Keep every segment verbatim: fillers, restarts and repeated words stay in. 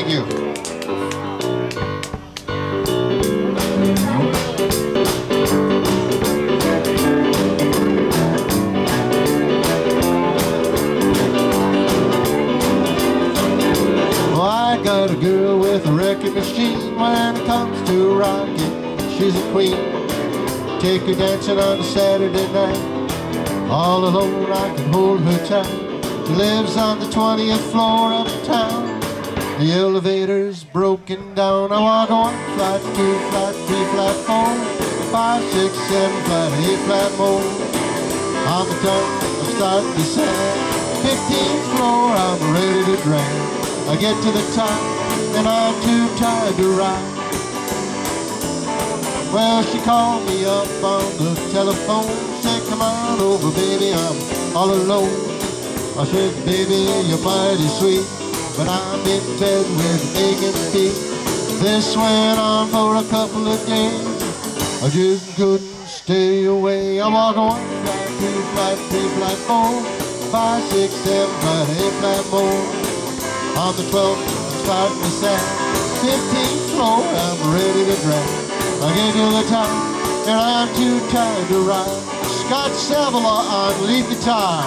Thank you. Well, I got a girl with a record machine. When it comes to rocking, she's a queen. Take her dancing on a Saturday night. All alone I can hold her tight. She lives on the twentieth floor uptown. The elevator's broken down. I walk one, flat two, flat three, flat four, five, six, seven, flat eight, flat more. On the top, I'm starting to sag. fifteenth floor, I'm ready to drag. I get to the top, and I'm too tired to ride. Well, she called me up on the telephone, said, come on over, baby, I'm all alone. I said, baby, you're mighty sweet, but I'm in bed with aching feet. This went on for a couple of days. I just couldn't stay away. I walk on flat two, flat three, flat four, five, six, seven, flat eight, flat more. On the twelfth, I'm starting to sag. fifteenth floor, I'm ready to drag. I get to the top, and I'm too tired to ride. Scott Savila on lead guitar.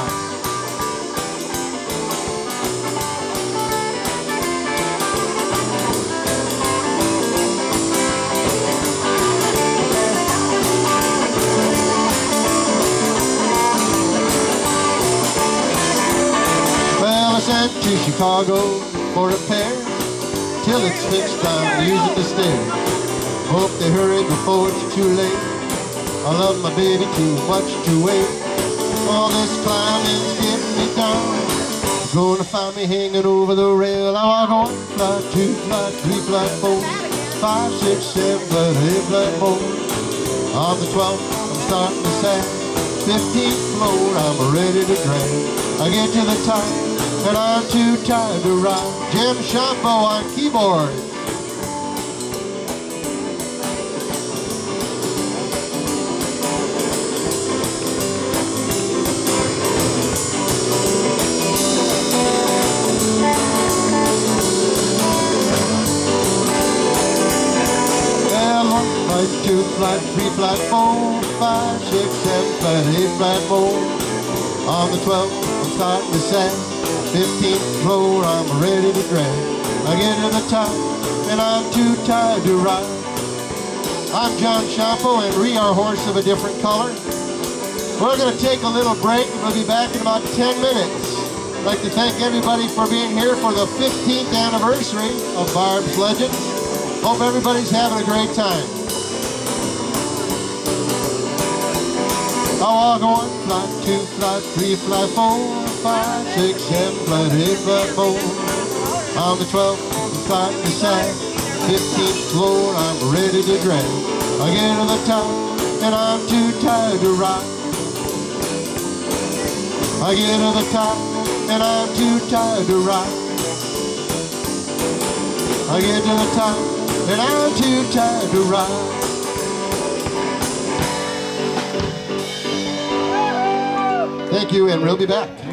Well, I sent to Chicago for repairs, till it's fixed I'm using the stairs. Hope they hurry before it's too late. I love my baby too much to wait. All this climbing's getting me down. You're gonna find me hanging over the rail. I walk on flat two, flat three, flat four, five, six, seven, flat eight, flat more. On the twelfth, I'm starting to sag. fifteenth floor, I'm ready to drag. I get to the top, and I'm too tired to ride. Jim Shampo on keyboard. Two, flat three, flat four, five, six, seven, flat eight, flat four. On the twelfth, I'm starting to sag. fifteenth floor, I'm ready to drag. I get to the top, and I'm too tired to ride. I'm John Shampo, and we are Horse of a Different Color. We're going to take a little break, and we'll be back in about ten minutes. I'd like to thank everybody for being here for the fifteenth anniversary of Barb's Legends. Hope everybody's having a great time. I walk on flat two, flat three, flat four, five, six, seven, flat eight, flat four. On the twelfth, I'm starting to sag. fifteenth floor, I'm ready to drag. I get to the top, and I'm too tired to ride. I get to the top, and I'm too tired to ride. I get to the top, and I'm too tired to ride. Thank you, and we'll be back.